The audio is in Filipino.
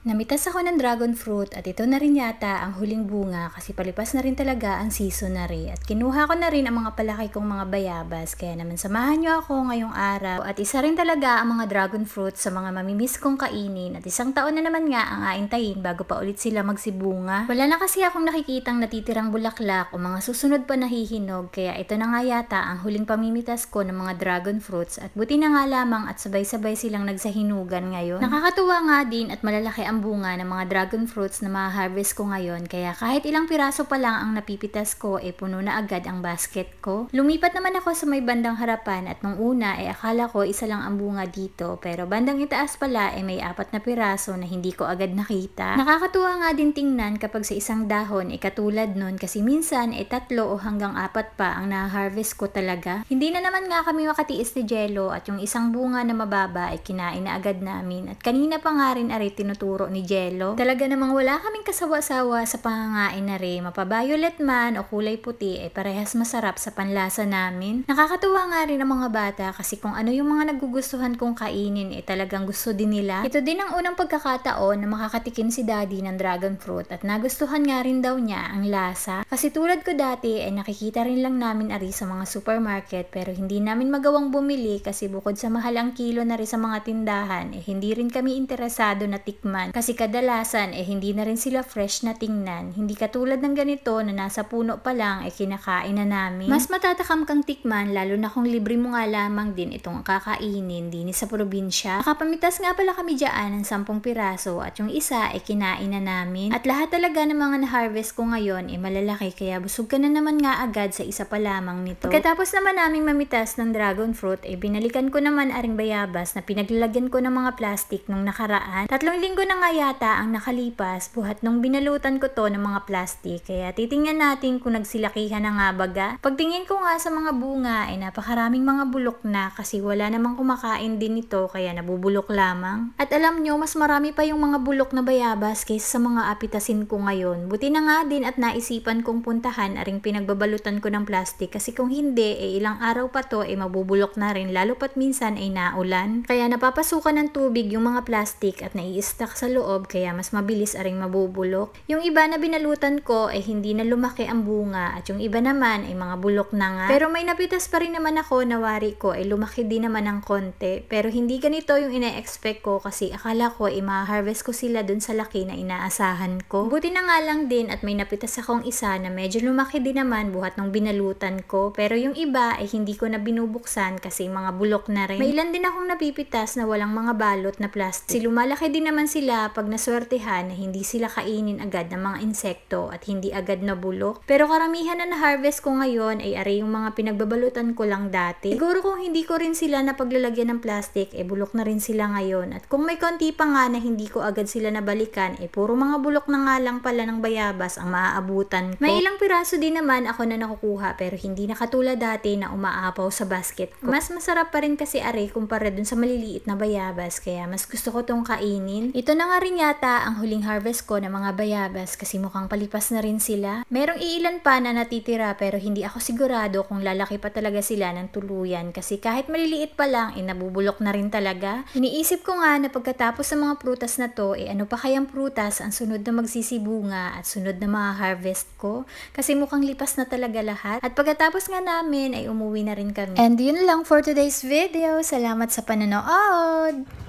Namitas ako ng dragon fruit at ito na rin yata ang huling bunga kasi palipas na rin talaga ang seasonary at kinuha ko na rin ang mga palaki kong mga bayabas kaya naman samahan nyo ako ngayong araw at isa rin talaga ang mga dragon fruit sa mga mamimiss kong kainin at isang taon na naman nga ang aantayin bago pa ulit sila magsibunga. Wala na kasi akong nakikitang natitirang bulaklak o mga susunod pa nahihinog kaya ito na nga yata ang huling pamimitas ko ng mga dragon fruits at buti na nga lamang at sabay-sabay silang nagsahinugan ngayon. Nakakatuwa nga din at malalaki ang bunga ng mga dragon fruits na ma-harvest ko ngayon kaya kahit ilang piraso pa lang ang napipitas ko puno na agad ang basket ko. Lumipat naman ako sa may bandang harapan at nung una akala ko isa lang ang bunga dito pero bandang itaas pala may 4 na piraso na hindi ko agad nakita. Nakakatuwa nga din tingnan kapag sa isang dahon katulad nun kasi minsan 3 o hanggang 4 pa ang na-harvest ko talaga. Hindi na naman nga kami makatiis ni Jello at yung isang bunga na mababa kinain na agad namin at kanina pa nga rin tinuturo ni Jello. Talaga namang wala kaming kasawa-sawa sa pangangain na rin. Mapa-violet man o kulay puti parehas masarap sa panlasa namin. Nakakatuwa nga rin ang mga bata kasi kung ano yung mga nagugustuhan kong kainin talagang gusto din nila. Ito din ang unang pagkakataon na makakatikim si Daddy ng dragon fruit at nagustuhan nga rin daw niya ang lasa. Kasi tulad ko dati nakikita rin lang namin sa mga supermarket pero hindi namin magawang bumili kasi bukod sa mahal ang kilo na rin sa mga tindahan hindi rin kami interesado na tikman kasi kadalasan hindi na rin sila fresh na tingnan. Hindi katulad ng ganito na nasa puno pa lang kinakain na namin. Mas matatakam kang tikman lalo na kung libre mo nga lamang din itong kakainin din sa probinsya. Nakapamitas nga pala kami dyan ng 10 piraso at yung isa kinain na namin. At lahat talaga ng mga na-harvest ko ngayon malalaki kaya busog ka na naman nga agad sa isa pa lamang nito. Pagkatapos naman naming mamitas ng dragon fruit binalikan ko naman aring bayabas na pinaglalagyan ko ng mga plastic nung nakaraan. 3 linggo na nga yata ang nakalipas buhat nung binalutan ko to ng mga plastic kaya titingnan natin kung nagsilakihan na nga baga. Pagtingin ko nga sa mga bunga napakaraming mga bulok na kasi wala namang kumakain din nito kaya nabubulok lamang. At alam nyo mas marami pa yung mga bulok na bayabas kaysa sa mga apitasin ko ngayon. Buti na nga din at naisipan kong puntahan aring pinagbabalutan ko ng plastic kasi kung hindi ilang araw pa to mabubulok na rin lalo pat minsan naulan. Kaya napapasukan ng tubig yung mga plastic at nai-stuck sa loob kaya mas mabilis aring mabubulok. Yung iba na binalutan ko hindi na lumaki ang bunga at yung iba naman mga bulok na nga. Pero may napitas pa rin naman ako na wari ko lumaki din naman ng konti. Pero hindi ganito yung ina-expect ko kasi akala ko ma-harvest ko sila dun sa laki na inaasahan ko. Buti na nga lang din at may napitas akong isa na medyo lumaki din naman buhat nung binalutan ko. Pero yung iba hindi ko na binubuksan kasi mga bulok na rin. May ilan din akong napipitas na walang mga balot na plastic. Kasi lumalaki din naman sila pag naswertehan na hindi sila kainin agad ng mga insekto at hindi agad nabulok. Pero karamihan na na-harvest ko ngayon ari yung mga pinagbabalutan ko lang dati. Siguro kung hindi ko rin sila napaglalagyan ng plastic bulok na rin sila ngayon. At kung may konti pa nga na hindi ko agad sila nabalikan puro mga bulok na nga lang pala ng bayabas ang maaabutan ko. May ilang piraso din naman ako na nakukuha pero hindi na katulad dati na umaapaw sa basket ko. Mas masarap pa rin kasi kumpara dun sa maliliit na bayabas kaya mas gusto ko tong kainin. Ito na nga rin yata ang huling harvest ko ng mga bayabas kasi mukhang palipas na rin sila. Merong iilan pa na natitira pero hindi ako sigurado kung lalaki pa talaga sila ng tuluyan kasi kahit maliliit pa lang nabubulok na rin talaga. Iniisip ko nga na pagkatapos ng mga prutas na to ano pa kayang prutas ang sunod na magsisibunga at sunod na ma-harvest ko kasi mukhang lipas na talaga lahat. At pagkatapos nga namin umuwi na rin kami. And yun lang for today's video. Salamat sa panonood!